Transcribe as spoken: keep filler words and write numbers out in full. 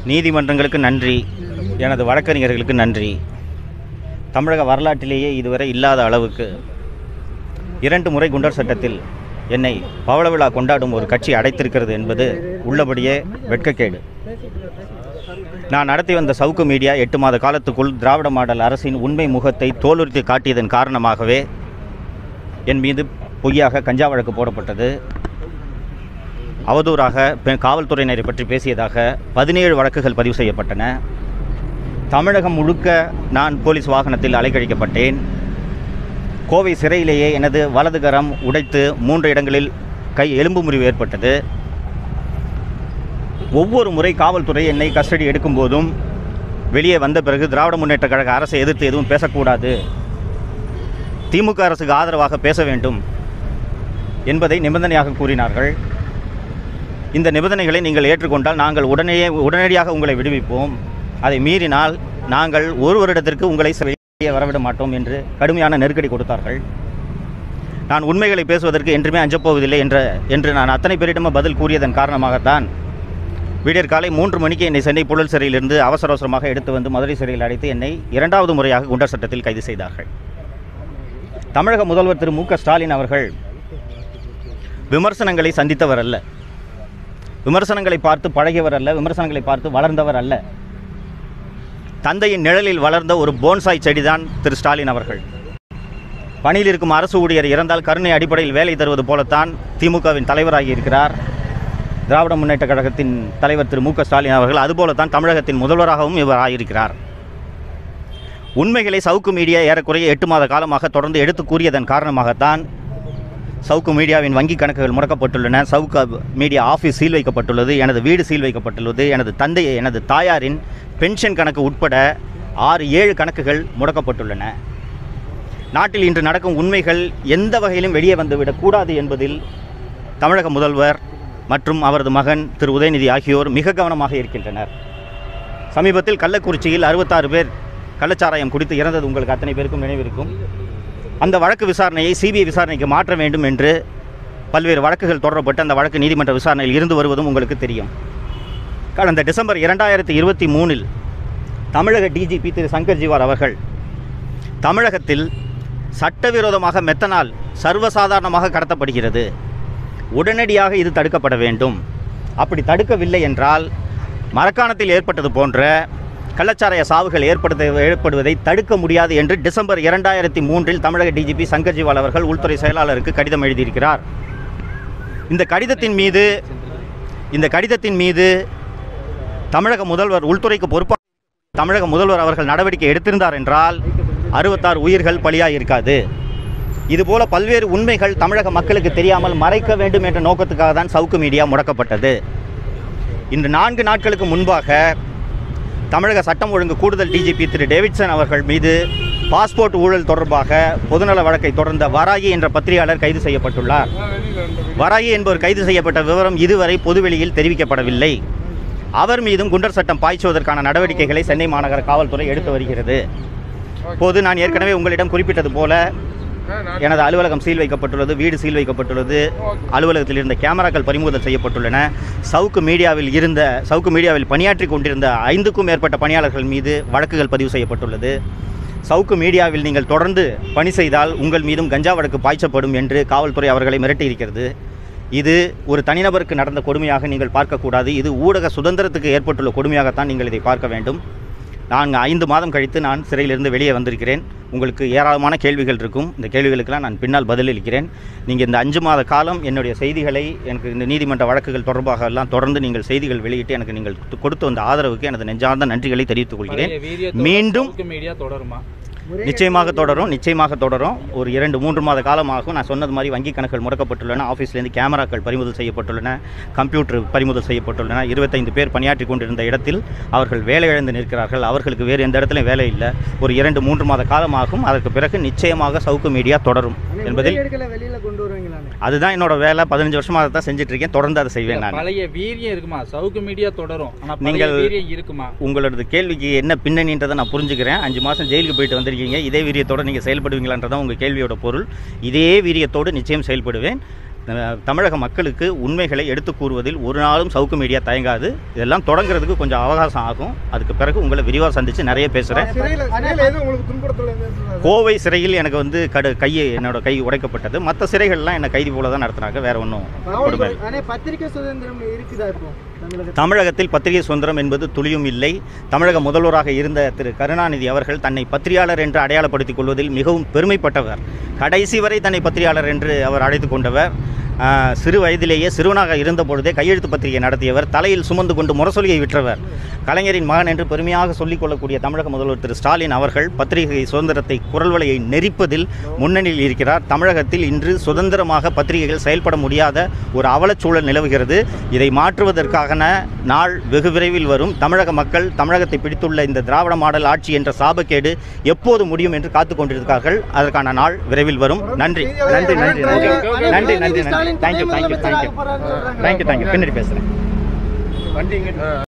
நீதிமன்றங்களுக்கு நன்றி, எனது வழக்கறிஞர்களுக்கு நன்றி. தமிழக வரலாற்றிலேயே இதுவரை இல்லாத அளவுக்கு இரண்டு முறை குண்டர் சட்டத்தில் என்னை பவள விழா கொண்டாடும் ஒரு கட்சி அடைத்திருக்கிறது என்பது உள்ளபடியே வெட்கக்கேடு. நான் நடத்தி வந்த சவுக்கு மீடியா எட்டு மாத காலத்துக்குள் திராவிட மாடல் அரசின் உண்மை முகத்தை தோலுரித்து காட்டியதன் காரணமாகவே என் மீது பொய்யாக கஞ்சா வழக்கு போடப்பட்டது. அவதூறாக காவல்துறையினரை பற்றி பேசியதாக பதினேழு வழக்குகள் பதிவு செய்யப்பட்டன. தமிழகம் முழுக்க நான் போலீஸ் வாகனத்தில் அலைக்கழிக்கப்பட்டேன். கோவை சிறையிலேயே எனது வலதுகரம் உடைத்து மூன்று இடங்களில் கை எலும்பு முறிவு ஏற்பட்டது. ஒவ்வொரு முறை காவல்துறை என்னை கஸ்டடி எடுக்கும் போதும் வெளியே வந்த பிறகு திராவிட முன்னேற்ற கழக அரசை எதிர்த்து எதுவும் பேசக்கூடாது, திமுக அரசுக்கு ஆதரவாக பேச வேண்டும் என்பதை நிபந்தனையாக கூறினார்கள். இந்த நிபந்தனைகளை நீங்கள் ஏற்றுக்கொண்டால் நாங்கள் உடனே உடனடியாக உங்களை விடுவிப்போம், அதை மீறினால் நாங்கள் ஒரு வருடத்திற்கு உங்களை வெளியே வரவிட மாட்டோம் என்று கடுமையான நெருக்கடி கொடுத்தார்கள். நான் உண்மைகளை பேசுவதற்கு என்றுமே அஞ்சப்போவதில்லை என்ற என்று நான் அத்தனை பேரிடமும் பதில் கூறியதன் காரணமாகத்தான் விடியற் காலை மூன்று மணிக்கு என்னை சென்னை புழல் சிறையிலிருந்து அவசர அவசரமாக எடுத்து வந்து மதுரை சிறையில் அடைத்து என்னை இரண்டாவது முறையாக குண்டர் சட்டத்தில் கைது செய்தார்கள். தமிழக முதல்வர் திரு மு க ஸ்டாலின் அவர்கள் விமர்சனங்களை சந்தித்தவர் அல்ல, விமர்சனங்களை பார்த்து பழகியவர் அல்ல, விமர்சனங்களை பார்த்து வளர்ந்தவர் அல்ல. தந்தையின் நிழலில் வளர்ந்த ஒரு போன்சாய் செடிதான் திரு ஸ்டாலின் அவர்கள். பணியில் இருக்கும் அரசு ஊழியர் இறந்தால் கருணை அடிப்படையில் வேலை தருவது போலத்தான் திமுகவின் தலைவராகி இருக்கிறார் திராவிட முன்னேற்ற கழகத்தின் தலைவர் திரு மு க ஸ்டாலின் அவர்கள். அதுபோலத்தான் தமிழகத்தின் முதல்வராகவும் இவர் ஆகியிருக்கிறார். உண்மைகளை சவுக்கு மீடியா ஏறக்குறைய எட்டு மாத காலமாக தொடர்ந்து எடுத்து கூறியதன் காரணமாகத்தான் சவுக்கு மீடியாவின் வங்கி கணக்குகள் முடக்கப்பட்டுள்ளன, சவுக்கு மீடியா ஆஃபீஸ் சீல் வைக்கப்பட்டுள்ளது, எனது வீடு சீல் வைக்கப்பட்டுள்ளது, எனது தந்தை எனது தாயாரின் பென்ஷன் கணக்கு உட்பட ஆறு ஏழு கணக்குகள் முடக்கப்பட்டுள்ளன. நாட்டில் இன்று நடக்கும் உண்மைகள் எந்த வகையிலும் வெளியே வந்துவிடக்கூடாது என்பதில் தமிழக முதல்வர் மற்றும் அவரது மகன் திரு உதயநிதி ஆகியோர் மிக கவனமாக இருக்கின்றனர். சமீபத்தில் கள்ளக்குறிச்சியில் அறுபத்தாறு பேர் கள்ளச்சாராயம் குடித்து இறந்தது உங்களுக்கு அத்தனை பேருக்கும் நினைவிருக்கும். அந்த வழக்கு விசாரணையை சிபிஐ விசாரணைக்கு மாற்ற வேண்டும் என்று பல்வேறு வழக்குகள் தொடரப்பட்டு அந்த வழக்கு நீதிமன்ற விசாரணையில் இருந்து வருவதும் உங்களுக்கு தெரியும். கடந்த டிசம்பர் இரண்டாயிரத்தி இருபத்தி மூணில் தமிழக டிஜிபி திரு சங்கர் ஜிவால் அவர்கள் தமிழகத்தில் சட்டவிரோதமாக மெத்தனால் சர்வசாதாரணமாக கடத்தப்படுகிறது, உடனடியாக இது தடுக்கப்பட வேண்டும், அப்படி தடுக்கவில்லை என்றால் மரக்காணத்தில் ஏற்பட்டது போன்ற கள்ளச்சாராய சாவுகள் ஏற்படுத்த ஏற்படுவதை தடுக்க முடியாது என்று டிசம்பர் இரண்டாயிரத்தி மூன்றில் தமிழக டிஜிபி சங்கர் ஜிவால் அவர்கள் உள்துறை செயலாளருக்கு கடிதம் எழுதியிருக்கிறார். இந்த கடிதத்தின் மீது இந்த கடிதத்தின் மீது தமிழக முதல்வர் உள்துறைக்கு பொறுப்பாக தமிழக முதல்வர் அவர்கள் நடவடிக்கை எடுத்திருந்தார் என்றால் அறுபத்தாறு உயிர்கள் பலியாக இருக்காது. இதுபோல பல்வேறு உண்மைகள் தமிழக மக்களுக்கு தெரியாமல் மறைக்க வேண்டும் என்ற நோக்கத்துக்காக தான் சவுக்கு மீடியா முடக்கப்பட்டது. இன்று நான்கு நாட்களுக்கு முன்பாக தமிழக சட்டம் ஒழுங்கு கூடுதல் டிஜிபி திரு டேவிட்சன் அவர்கள் மீது பாஸ்போர்ட் ஊழல் தொடர்பாக பொதுநல வழக்கை தொடர்ந்த வராகி என்ற பத்திரிகையாளர் கைது செய்யப்பட்டுள்ளார். வராகி என்பவர் கைது செய்யப்பட்ட விவரம் இதுவரை பொதுவெளியில் தெரிவிக்கப்படவில்லை. அவர் மீதும் குண்டர் சட்டம் பாய்ச்சுவதற்கான நடவடிக்கைகளை சென்னை மாநகர காவல்துறை எடுத்து வருகிறது. இப்போது நான் ஏற்கனவே உங்களிடம் குறிப்பிட்டது போல எனது அலுவலகம் சீல் வைக்கப்பட்டுள்ளது, வீடு சீல் வைக்கப்பட்டுள்ளது, அலுவலகத்தில் இருந்த கேமராக்கள் பறிமுதல் செய்யப்பட்டுள்ளன. சவுக்கு மீடியாவில் இருந்த சவுக்கு மீடியாவில் பணியாற்றி கொண்டிருந்த ஐந்துக்கும் மேற்பட்ட பணியாளர்கள் மீது வழக்குகள் பதிவு செய்யப்பட்டுள்ளது. சவுக்கு மீடியாவில் நீங்கள் தொடர்ந்து பணி செய்தால் உங்கள் மீதும் கஞ்சா வழக்கு பாய்ச்சப்படும் என்று காவல்துறை அவர்களை மிரட்டியிருக்கிறது. இது ஒரு தனிநபருக்கு நடந்த கொடுமையாக நீங்கள் பார்க்கக்கூடாது, இது ஊடக சுதந்திரத்துக்கு ஏற்பட்டுள்ள கொடுமையாகத்தான் நீங்கள் இதை பார்க்க வேண்டும். நான் ஐந்து மாதம் கழித்து நான் சிறையிலிருந்து வெளியே வந்திருக்கிறேன். உங்களுக்கு ஏராளமான கேள்விகள் இருக்கும், இந்த கேள்விகளுக்கெல்லாம் நான் பின்னால் பதிலளிக்கிறேன். நீங்கள் இந்த அஞ்சு மாத காலம் என்னுடைய செய்திகளை எனக்கு இந்த நீதிமன்ற வழக்குகள் தொடர்பாக எல்லாம் தொடர்ந்து நீங்கள் செய்திகள் வெளியிட்டு எனக்கு நீங்கள் கொடுத்து வந்த ஆதரவுக்கு எனது நெஞ்சார்ந்த நன்றிகளை தெரிவித்துக் கொள்கிறேன். மீண்டும் நிச்சயமாக தொடரும் நிச்சயமாக தொடரும் ஒரு இரண்டு மூன்று மாத காலமாகும். நான் சொன்னது மாதிரி வங்கி கணக்குகள் முடக்கப்பட்டுள்ளன, ஆஃபீஸ்லேருந்து கேமராக்கள் பறிமுதல் செய்யப்பட்டுள்ளன, கம்ப்யூட்டர் பறிமுதல் செய்யப்பட்டுள்ளன. இருபத்தைந்து பேர் பணியாற்றி கொண்டிருந்த இடத்தில் அவர்கள் வேலை இழந்து நிற்கிறார்கள். அவர்களுக்கு வேறு எந்த இடத்துலையும் வேலை இல்லை. ஒரு இரண்டு மூன்று மாத காலமாகும். அதற்கு பிறகு நிச்சயமாக சவுக்கு மீடியா தொடரும் என்பதில் அதுதான் என்னோட வேலை. பதினஞ்சு வருஷமாக அதை தான் செஞ்சுட்டு இருக்கேன், தொடர்ந்து அதை செய்வேன். நான் பழைய வீரியம் இருக்குமா சவுக்கு மீடியா தொடரும்? நீங்கள் உங்களோட கேள்விக்கு என்ன பின்னணின்றதை நான் புரிஞ்சுக்கிறேன். அஞ்சு மாதம் ஜெயிலுக்கு போயிட்டு வந்து இதே வீரியத்தோடு நீங்கள் செயல்படுவீங்களான்றதான் உங்கள் கேள்வியோட பொருள். இதே வீரியத்தோடு நிச்சயம் செயல்படுவேன். அஹ், தமிழக மக்களுக்கு உண்மைகளை எடுத்து கூறுவதில் ஒரு நாளும் சவுக்கு மீடியா தயங்காது. இதெல்லாம் தொடங்குறதுக்கு கொஞ்சம் அவகாசம் ஆகும். அதுக்கு பிறகு உங்களை விரிவாக சந்தித்து நிறைய பேசுகிறேன். கோவை சிறையில் எனக்கு வந்து கடு கையை என்னோட கை உடைக்கப்பட்டது. மற்ற சிறைகள்லாம் என்னை கைதி போல தான் நடத்துனாங்க, வேற ஒன்றும் கொடுமை இல்லை. பத்திரிகை சுதந்திரம் இருக்குதா இப்போ தமிழகத்தில்? தமிழகத்தில் பத்திரிகை சுதந்திரம் என்பது துளியும் இல்லை. தமிழக முதல்வராக இருந்த திரு கருணாநிதி அவர்கள் தன்னை பத்திரிகையாளர் என்று அடையாளப்படுத்திக் கொள்வதில் மிகவும் பெருமைப்பட்டவர். கடைசி வரை தன்னை பத்திரிகையாளர் என்று அவர் அழைத்து கொண்டவர். ஆஹ், சிறு வயதிலேயே சிறுவனாக இருந்த பொழுதே கையெழுத்து பத்திரிகை நடத்தியவர். தலையில் சுமந்து கொண்டு முரசொலியை விற்றவர். கலைஞரின் மகன் என்று பெருமையாக சொல்லிக் கொள்ளக்கூடிய தமிழக முதல்வர் திரு ஸ்டாலின் அவர்கள் பத்திரிகை சுதந்திரத்தை குரல் வலையை நெரிப்பதில் முன்னணியில் இருக்கிறார். தமிழகத்தில் இன்று சுதந்திரமாக பத்திரிகைகள் செயல்பட முடியாத ஒரு அவலச்சூழல் நிலவுகிறது. இதை மாற்றுவதற்கான நாள் வெகு விரைவில் வரும். தமிழக மக்கள் தமிழகத்தை பிடித்துள்ள இந்த திராவிட மாடல் ஆட்சி என்ற சாபக்கேடு எப்போது முடியும் என்று காத்து கொண்டிருக்கிறார்கள். அதற்கான நாள் விரைவில் வரும். நன்றி நன்றி நன்றி நன்றி நன்றி நன்றி நன்றி thank you thank you thank you thank you thank you பின்னாடி பேசுகிறேன்.